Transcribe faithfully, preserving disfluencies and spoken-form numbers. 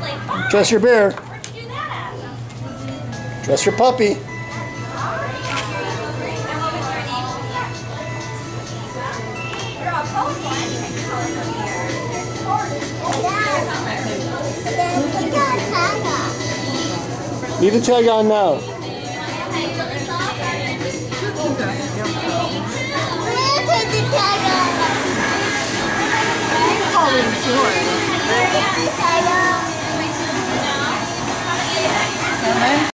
Dress your bear. Dress your puppy. Leave the tag on now.